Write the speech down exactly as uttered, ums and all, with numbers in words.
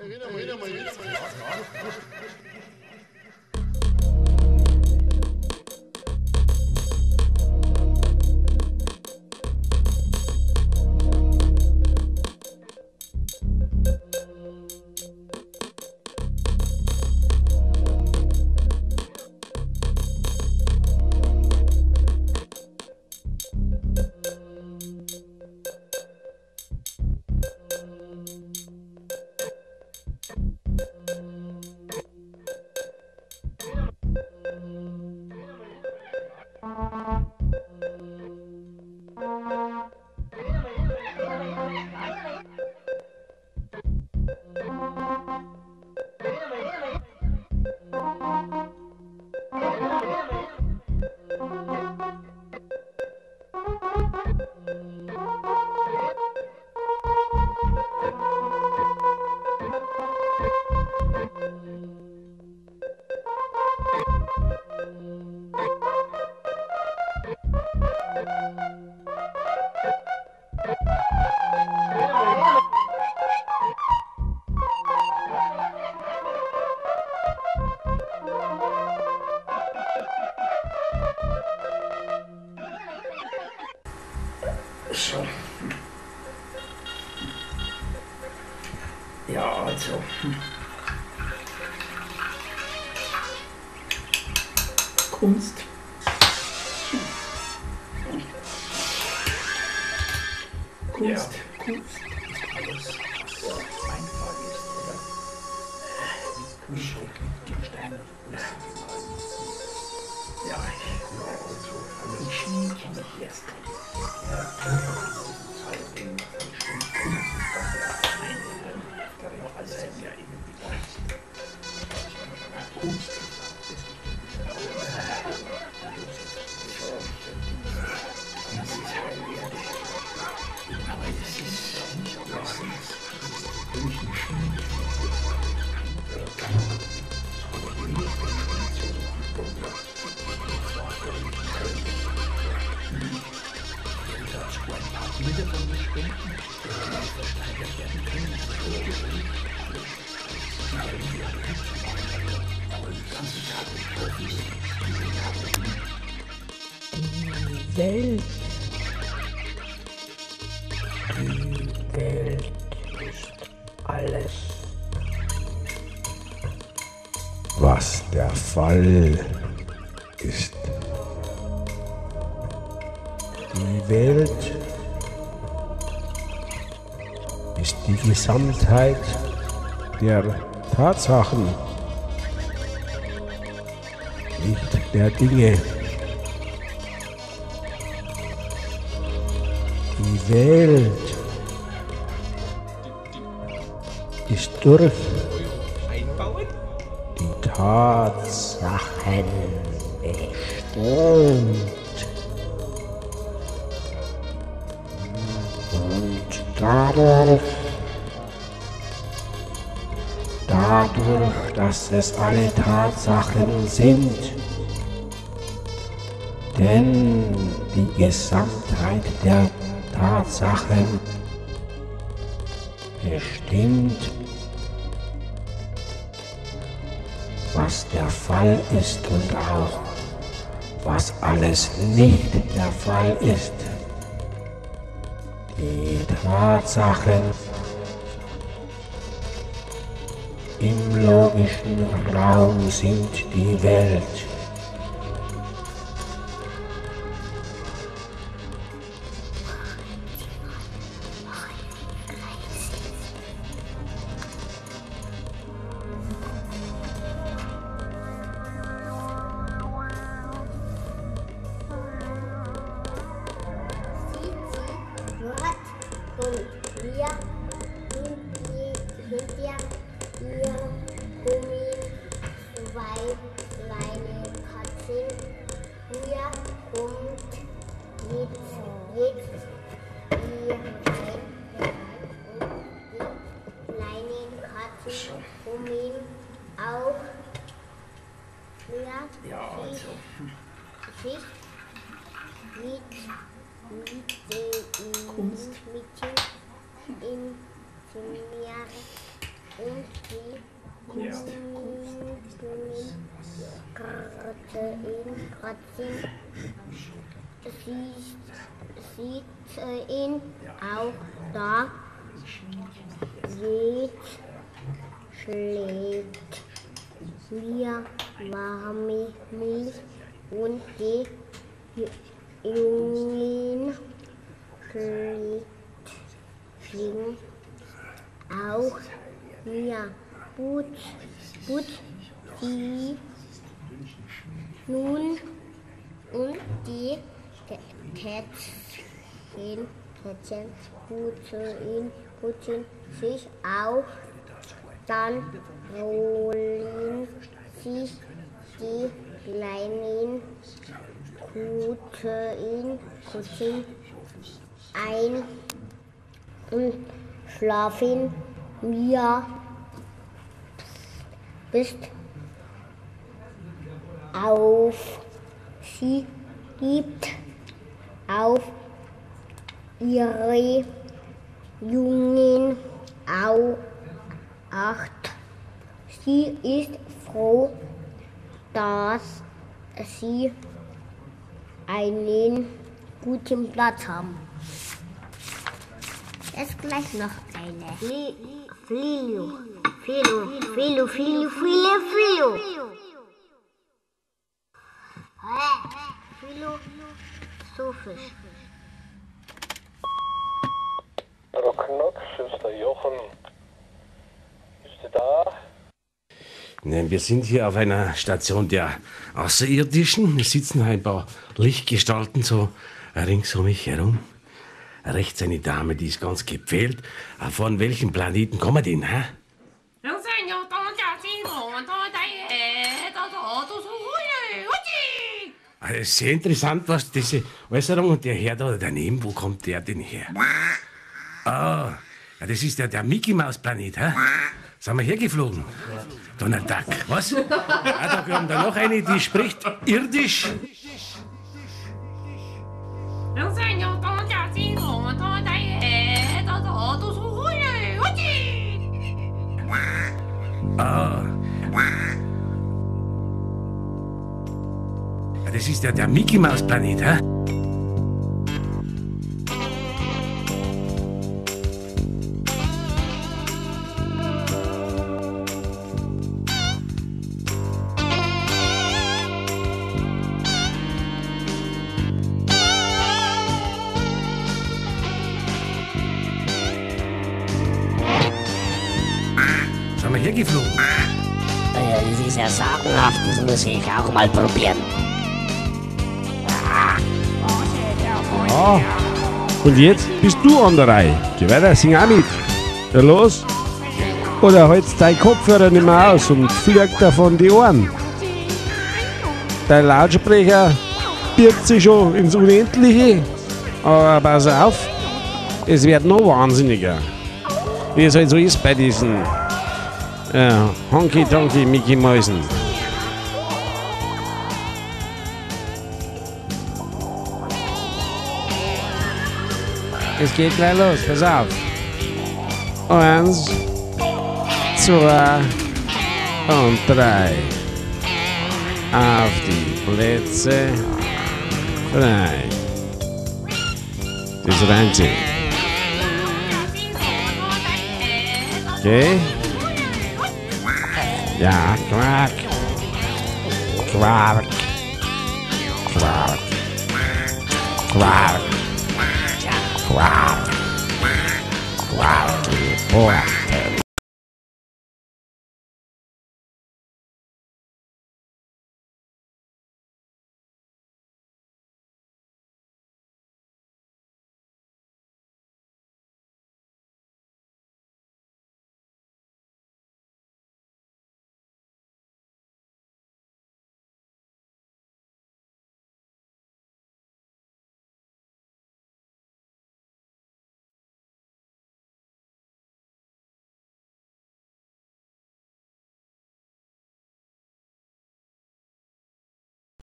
So. Ja, also. Kunst. Kunst. Ja. Kunst ist alles, was einfach ist, oder? Kunststück mit Gegenständen. Ja, ich schmiede mich jetzt. Die Welt. Die Welt ist alles, was der Fall ist. Die Welt ist die Gesamtheit der Tatsachen, nicht der Dinge. Die Welt ist durch die Tatsachen bestimmt. Und dadurch, dadurch, dass es alle Tatsachen sind, denn die Gesamtheit der Tatsachen bestimmt, was der Fall ist und auch was alles nicht der Fall ist. Die Tatsachen im logischen Raum sind die Welt. Und wir sind hinter ihr Gummi, zwei kleine Katzen. Hier kommt jetzt, jetzt die rein und die kleinen Katzen kommen auch. Ja, Ja, also. Sich mit, mit den Kunst. Mädchen im Zimmer und Ja. Kratzen, kratzen. Sieht, sieht ihn auch da. Jetzt schlägt mir warme Milch und die Jungen fliegen auch mir gut, gut die nun und die Kätzchen, Kätzchen putzen, putzen sich auch, dann rollen sich die kleinen Kutten, Kutten ein und schlafen mir bis auf sie gibt auf ihre Jungen au acht. Sie ist froh, dass sie einen guten Platz haben. Jetzt gleich noch eine. Filo, Filo, Filo, Filo, Filo, Filo. Philosophisch. Hallo Knox, ist der Jochen. Bist du da? Nein, wir sind hier auf einer Station der Außerirdischen. Es sitzen ein paar Lichtgestalten so rings um mich herum. Rechts eine Dame, die ist ganz gepfählt. Von welchem Planeten kommen die denn, hä? Es ist sehr interessant, was diese Äußerung und der Herr da daneben, wo kommt der denn her? Ah, ja, das ist der, der Mickey-Maus-Planet, hä? Sind wir hergeflogen? Donald Duck, was? Ah, da haben wir noch eine, die spricht Irdisch. Ah. Ja, das ist der, der Mickey-Maus-Planet, hä? Sind wir hergeflogen? Äh, das ist ja sagenhaft, das muss ich auch mal probieren. Ja. Und jetzt bist du an der Reihe. Geh weiter, sing auch mit. Ja, los. Oder hältst dein Kopfhörer nicht mehr aus und fliegt davon die Ohren. Dein Lautsprecher birgt sich schon ins Unendliche. Aber pass auf, es wird noch wahnsinniger. Wie es halt so ist bei diesen äh, Honky-Tonky Mickey Mäusen. Es geht gleich los, pass auf. Eins, zwei und drei. Auf die Plätze frei. Das reimt sich. Okay? Ja, quack. Quack. Quack. Quack. Quack. Quack. Quack.